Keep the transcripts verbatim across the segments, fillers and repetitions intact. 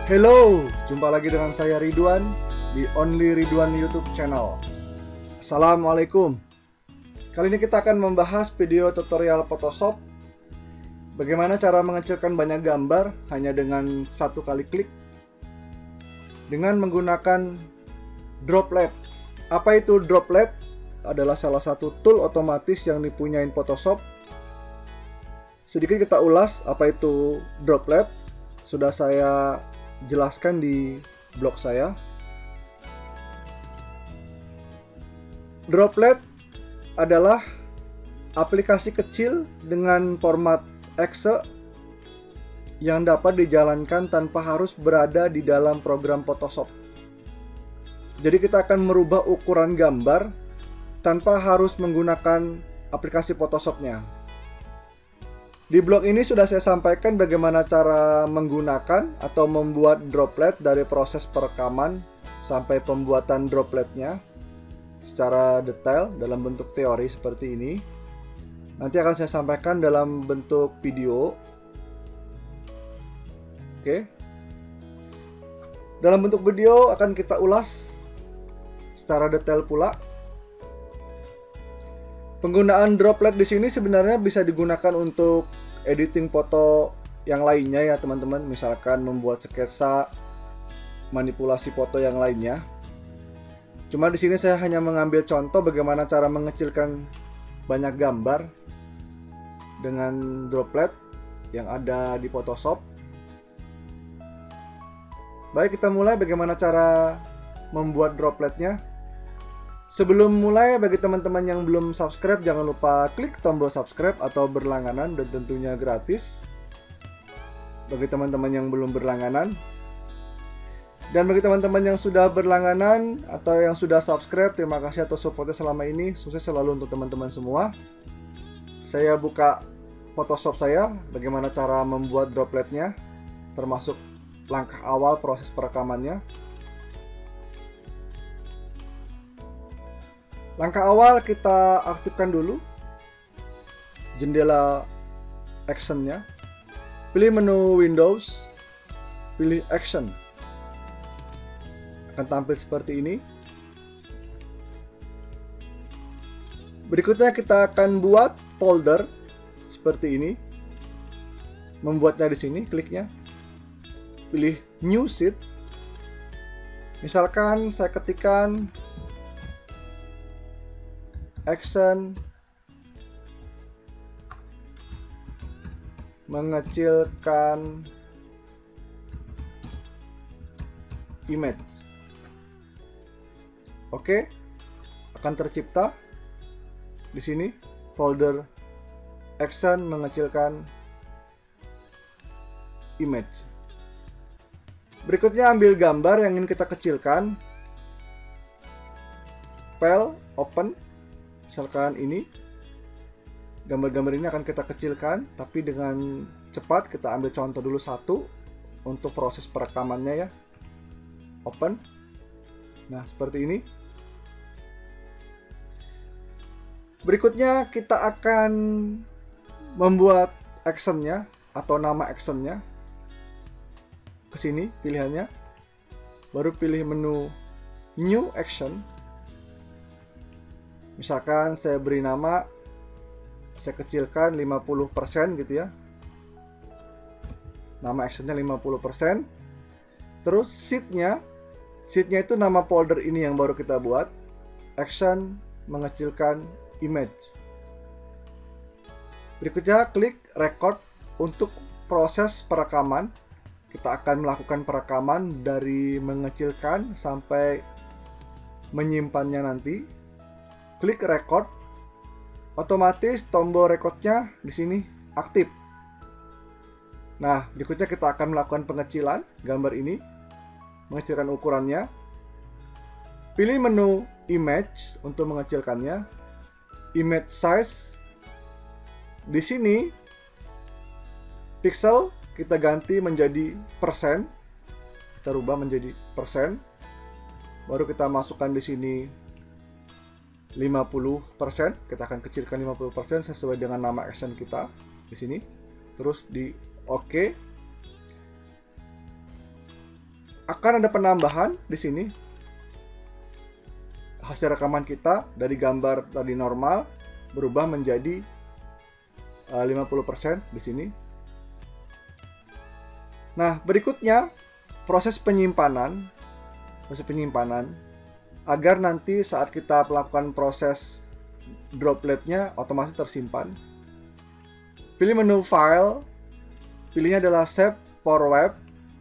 Hello, jumpa lagi dengan saya Ridwan di Only Ridwan YouTube channel. Assalamualaikum. Kali ini kita akan membahas video tutorial Photoshop. Bagaimana cara mengecilkan banyak gambar hanya dengan satu kali klik dengan menggunakan droplet. Apa itu droplet? Adalah salah satu tool otomatis yang dipunyain Photoshop. Sedikit kita ulas apa itu droplet. Sudah saya jelaskan di blog saya. Droplet adalah aplikasi kecil dengan format exe yang dapat dijalankan tanpa harus berada di dalam program Photoshop. Jadi kita akan merubah ukuran gambar tanpa harus menggunakan aplikasi Photoshopnya. Di blog ini sudah saya sampaikan bagaimana cara menggunakan atau membuat droplet dari proses perekaman sampai pembuatan dropletnya secara detail dalam bentuk teori seperti ini. Nanti akan saya sampaikan dalam bentuk video. Oke. Dalam bentuk video akan kita ulas secara detail pula. Penggunaan droplet di sini sebenarnya bisa digunakan untuk editing foto yang lainnya ya teman-teman, misalkan membuat sketsa, manipulasi foto yang lainnya. Cuma di sini saya hanya mengambil contoh bagaimana cara mengecilkan banyak gambar dengan droplet yang ada di Photoshop. Baik, kita mulai bagaimana cara membuat dropletnya. Sebelum mulai, bagi teman-teman yang belum subscribe, jangan lupa klik tombol subscribe atau berlangganan dan tentunya gratis. Bagi teman-teman yang belum berlangganan. Dan bagi teman-teman yang sudah berlangganan atau yang sudah subscribe, terima kasih atas supportnya selama ini. Sukses selalu untuk teman-teman semua. Saya buka Photoshop saya, bagaimana cara membuat dropletnya, termasuk langkah awal proses perekamannya. Langkah awal kita aktifkan dulu jendela action-nya. Pilih menu Windows, pilih Action. Akan tampil seperti ini. Berikutnya kita akan buat folder seperti ini. Membuatnya di sini, kliknya. Pilih New Sheet. Misalkan saya ketikkan action mengecilkan image. Oke, akan tercipta di sini folder action mengecilkan image. Berikutnya ambil gambar yang ingin kita kecilkan. File, open. Misalkan ini, gambar-gambar ini akan kita kecilkan, tapi dengan cepat. Kita ambil contoh dulu satu untuk proses perekamannya ya. Open. Nah, seperti ini. Berikutnya kita akan membuat actionnya atau nama actionnya. Ke sini pilihannya. Baru pilih menu New Action. Misalkan saya beri nama, saya kecilkan lima puluh persen gitu ya. Nama actionnya lima puluh persen. Terus sheetnya, sheetnya itu nama folder ini yang baru kita buat. Action mengecilkan image. Berikutnya klik record untuk proses perekaman. Kita akan melakukan perekaman dari mengecilkan sampai menyimpannya nanti. Klik record, otomatis tombol recordnya di sini aktif. Nah, berikutnya kita akan melakukan pengecilan gambar ini, mengecilkan ukurannya. Pilih menu image untuk mengecilkannya. Image size. Di sini pixel kita ganti menjadi persen. Kita rubah menjadi persen. Baru kita masukkan di sini lima puluh persen. Kita akan kecilkan lima puluh persen sesuai dengan nama action kita di sini. Terus di oke. akan ada penambahan di sini. Hasil rekaman kita dari gambar tadi normal berubah menjadi uh, lima puluh persen di sini. Nah, berikutnya proses penyimpanan. Proses penyimpanan agar nanti saat kita melakukan proses dropletnya otomatis tersimpan. Pilih menu file, pilihnya adalah Save for Web.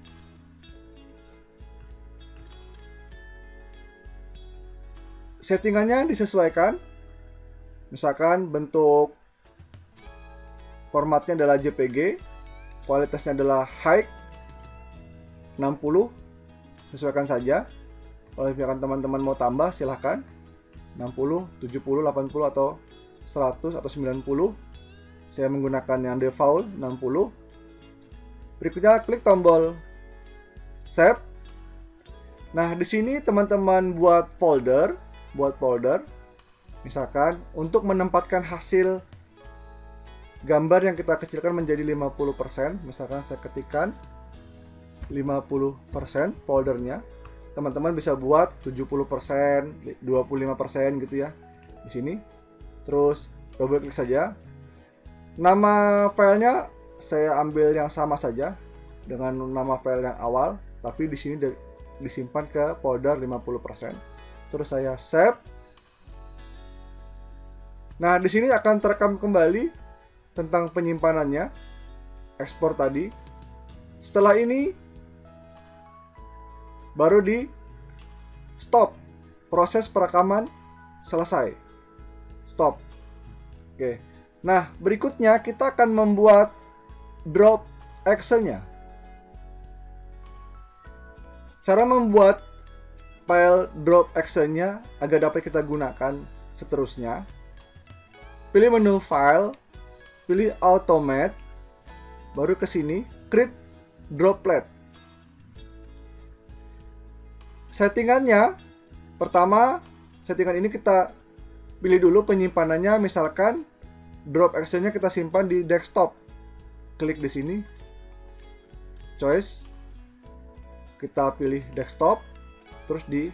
Settingannya disesuaikan. Misalkan bentuk formatnya adalah J P G, kualitasnya adalah high enam puluh, sesuaikan saja. Kalau misalkan teman-teman mau tambah silahkan enam puluh, tujuh puluh, delapan puluh atau seratus atau sembilan puluh. Saya menggunakan yang default enam puluh. Berikutnya klik tombol save. Nah, di sini teman-teman buat folder, buat folder. Misalkan untuk menempatkan hasil gambar yang kita kecilkan menjadi lima puluh persen, misalkan saya ketikkan lima puluh persen foldernya. Teman-teman bisa buat tujuh puluh persen, dua puluh lima persen gitu ya. Di sini. Terus double klik saja. Nama filenya saya ambil yang sama saja dengan nama file yang awal, tapi di sini disimpan ke folder lima puluh persen. Terus saya save. Nah, di sini akan terekam kembali tentang penyimpanannya, ekspor tadi. Setelah ini baru di stop, proses perekaman selesai, stop. Oke. Nah, berikutnya kita akan membuat drop Excel-nya. Cara membuat file drop Excel-nya agar dapat kita gunakan seterusnya. Pilih menu file, pilih automate, baru ke sini create droplet. Settingannya, pertama settingan ini kita pilih dulu penyimpanannya, misalkan drop Excel-nya kita simpan di desktop. Klik di sini, choice, kita pilih desktop, terus di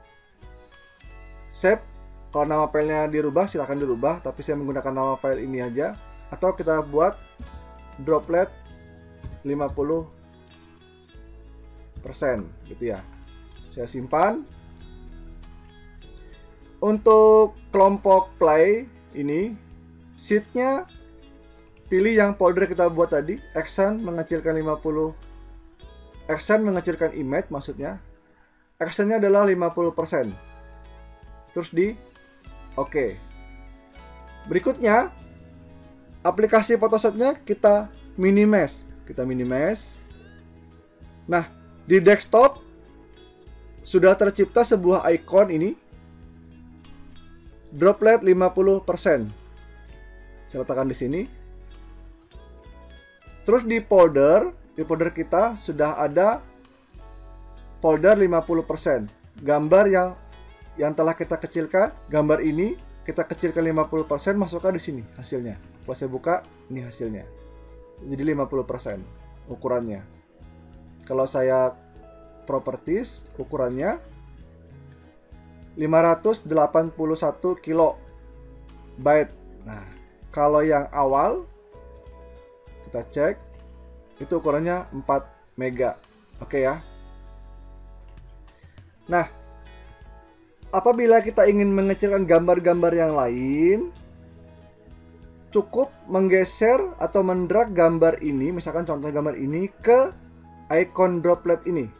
save. Kalau nama filenya dirubah silahkan dirubah, tapi saya menggunakan nama file ini aja. Atau kita buat droplet lima puluh persen gitu ya. Saya simpan. Untuk kelompok play ini, sheet-nya pilih yang folder kita buat tadi, action mengecilkan lima puluh, action mengecilkan image maksudnya. Action-nya adalah lima puluh persen. Terus di oke. Berikutnya, aplikasi Photoshop-nya kita minimize. Kita minimize. Nah, di desktop sudah tercipta sebuah icon ini. Droplet lima puluh persen. Saya letakkan di sini. Terus di folder, di folder kita sudah ada folder lima puluh persen. Gambar yang yang telah kita kecilkan, gambar ini kita kecilkan lima puluh persen, masukkan di sini hasilnya. Kalau saya buka, ini hasilnya. Jadi lima puluh persen ukurannya. Kalau saya properties, ukurannya lima ratus delapan puluh satu kilobyte. Nah, kalau yang awal kita cek itu ukurannya empat mega. Oke ya. Nah, apabila kita ingin mengecilkan gambar-gambar yang lain, cukup menggeser atau mendrag gambar ini, misalkan contoh gambar ini, ke icon droplet ini.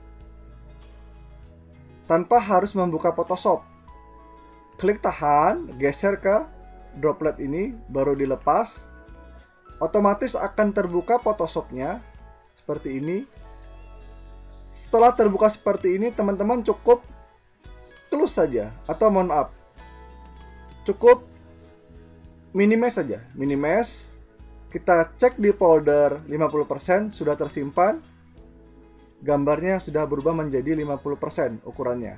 Tanpa harus membuka Photoshop. Klik tahan, geser ke droplet ini, baru dilepas. Otomatis akan terbuka Photoshop-nya seperti ini. Setelah terbuka seperti ini, teman-teman cukup close saja, atau mohon maaf, cukup minimize saja. Minimize, kita cek di folder lima puluh persen sudah tersimpan, gambarnya sudah berubah menjadi lima puluh persen ukurannya.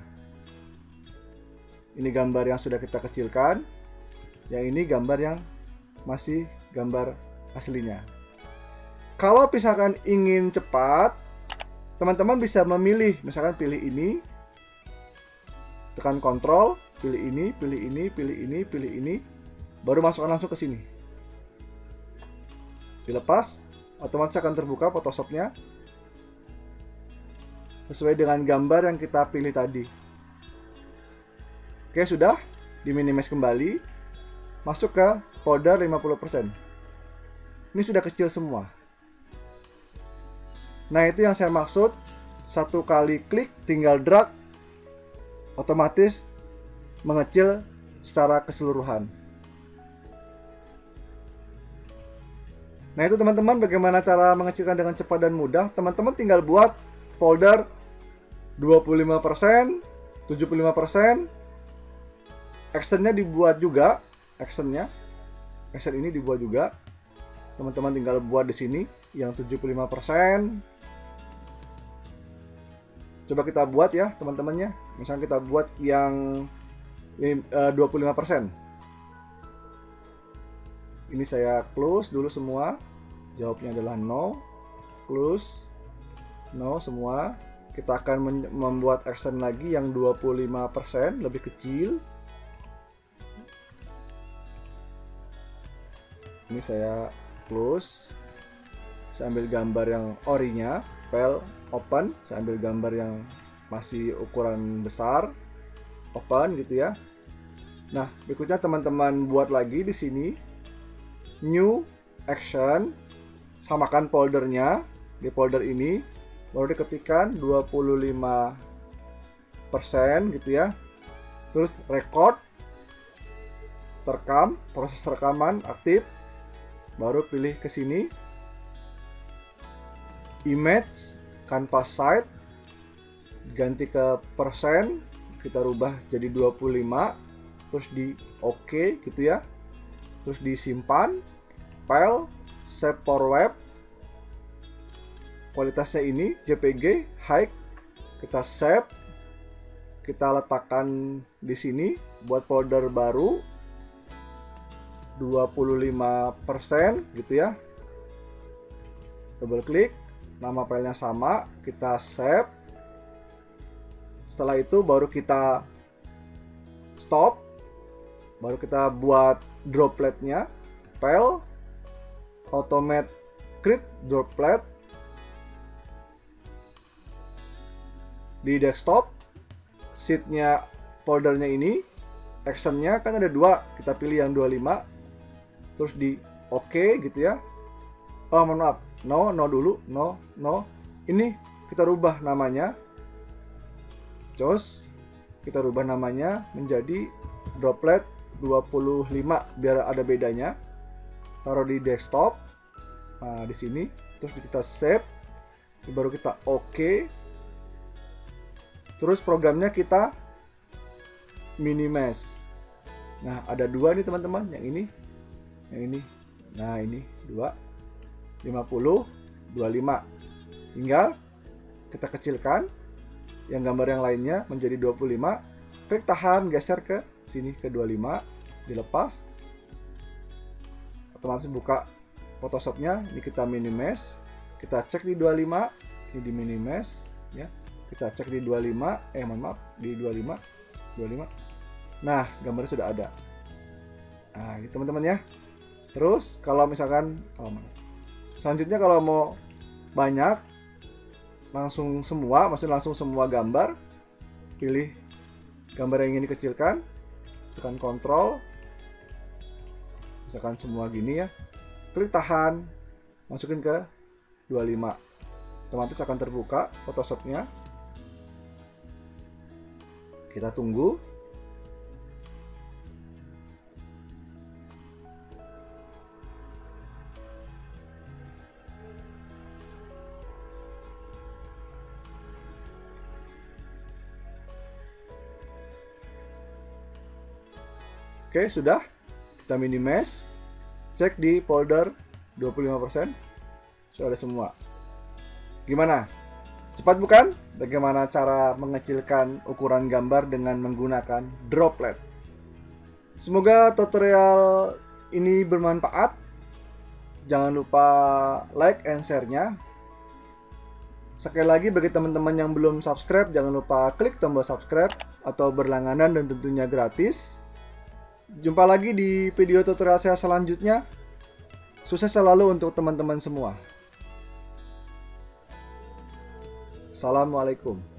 Ini gambar yang sudah kita kecilkan, yang ini gambar yang masih gambar aslinya. Kalau misalkan ingin cepat, teman-teman bisa memilih, misalkan pilih ini, tekan Ctrl, pilih ini, pilih ini, pilih ini, pilih ini, baru masukkan langsung ke sini. Dilepas, otomatis akan terbuka Photoshopnya sesuai dengan gambar yang kita pilih tadi. Oke, sudah. Diminimize kembali. Masuk ke folder lima puluh persen. Ini sudah kecil semua. Nah, itu yang saya maksud. Satu kali klik, tinggal drag, otomatis mengecil secara keseluruhan. Nah, itu teman-teman bagaimana cara mengecilkan dengan cepat dan mudah. Teman-teman tinggal buat folder dua puluh lima persen, tujuh puluh lima persen. Actionnya dibuat juga, actionnya. Action ini dibuat juga. Teman-teman tinggal buat di sini yang tujuh puluh lima persen. Coba kita buat ya, teman-temannya. Misalnya kita buat yang dua puluh lima persen. Ini saya close dulu semua. Jawabnya adalah no. Close. No semua. Kita akan membuat action lagi yang dua puluh lima persen, lebih kecil. Ini saya close. Saya ambil gambar yang orinya, file open. Saya ambil gambar yang masih ukuran besar, open gitu ya. Nah, berikutnya teman-teman buat lagi di sini. New action, samakan foldernya di folder ini, baru diketikkan dua puluh lima persen gitu ya. Terus record, terekam, proses rekaman aktif, baru pilih ke sini, image, canvas size, ganti ke persen, kita rubah jadi dua puluh lima, terus di oke gitu ya. Terus disimpan, file, save for web, kualitasnya ini J P G, high, kita save, kita letakkan di sini, buat folder baru, dua puluh lima persen gitu ya, double klik, nama filenya sama, kita save, setelah itu baru kita stop, baru kita buat dropletnya, file, automate create droplet, di desktop, sheetnya foldernya ini, actionnya kan ada dua, kita pilih yang dua puluh lima, terus di oke okay, gitu ya. Oh mohon maaf, no, no dulu, no, no, ini kita rubah namanya, terus kita rubah namanya menjadi droplet dua puluh lima biar ada bedanya. Taruh di desktop, nah, di sini, terus kita save, baru kita oke. Okay. Terus programnya kita minimize. Nah, ada dua nih teman-teman, yang ini, yang ini. Nah, ini dua, lima puluh, dua puluh lima. Tinggal kita kecilkan yang gambar yang lainnya menjadi dua puluh lima. Klik tahan, geser ke sini ke dua puluh lima, dilepas. Otomatis buka Photoshopnya. Ini kita minimize. Kita cek di dua puluh lima, ini di minimize ya. Kita cek di dua puluh lima, eh mohon maaf, di dua puluh lima, dua puluh lima. Nah, gambarnya sudah ada. Nah, ini teman-teman ya. Terus kalau misalkan oh, selanjutnya kalau mau banyak langsung semua, maksudnya langsung semua gambar, pilih gambar yang ingin dikecilkan, tekan Ctrl, misalkan semua gini ya, klik tahan, masukin ke dua puluh lima, otomatis akan terbuka Photoshopnya. Kita tunggu. Oke, sudah. Kita minimize. Cek di folder dua puluh lima persen. Sudah ada semua. Gimana? Cepat bukan? Bagaimana cara mengecilkan ukuran gambar dengan menggunakan droplet? Semoga tutorial ini bermanfaat. Jangan lupa like and share-nya. Sekali lagi bagi teman-teman yang belum subscribe, jangan lupa klik tombol subscribe atau berlangganan dan tentunya gratis. Jumpa lagi di video tutorial saya selanjutnya. Sukses selalu untuk teman-teman semua. Assalamualaikum.